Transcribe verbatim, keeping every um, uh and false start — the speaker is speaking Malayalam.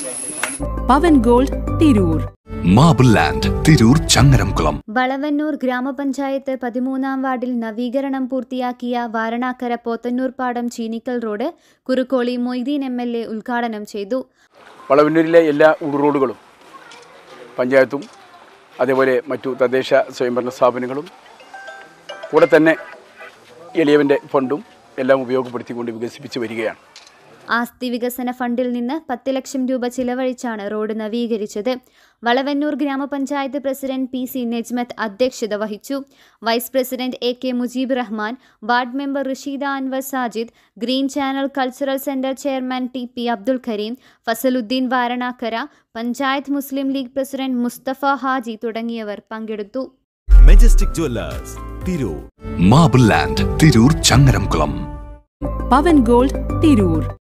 പവൻ gold Tirur. Marble land Tirur Changaramkulam. Valavannur ഗ്രാമപഞ്ചായത്ത് പതിമൂന്നാം വാർഡിൽ നവീകരണം പൂർത്തിയാക്കിയ വാരണാക്കര പോത്തന്നൂർ പാടം Cheenikkal road Kurukkoli Moideen M L A ഉദ്ഘാടനം ചെയ്തു. വളവന്നൂരിലെ എല്ലാ ഉൾറോഡുകളും പഞ്ചായത്തും അതേപോലെ മറ്റു തദ്ദേശ സ്വയംഭരണ സ്ഥാപനങ്ങളും കൂടെ തന്നെ എളിയവൻ്റെ ഫണ്ടും എല്ലാം ഉപയോഗപ്പെടുത്തിക്കൊണ്ട് വികസിപ്പിച്ച് വരികയാണ്. ആസ്തി വികസന ഫണ്ടിൽ നിന്ന് പത്ത് ലക്ഷം രൂപ ചിലവഴിച്ചാണ് റോഡ് നവീകരിച്ചത്. വളവന്നൂർ ഗ്രാമപഞ്ചായത്ത് പ്രസിഡന്റ് പി സി നജ്മത്ത് അധ്യക്ഷത വഹിച്ചു. Vice president A K Mujeeb Rahman, ward member Rasheeda Anwar Sajid, green channel cultural centre chairman T P Abdul Kareem, Fazaluddin Varanakkara, panchayat Muslim League president Mustafa Haji തുടങ്ങിയവർ പങ്കെടുത്തു. Majestic jewellers Tirur. Marble land Tirur Changaramkulam. Pavan gold Tirur.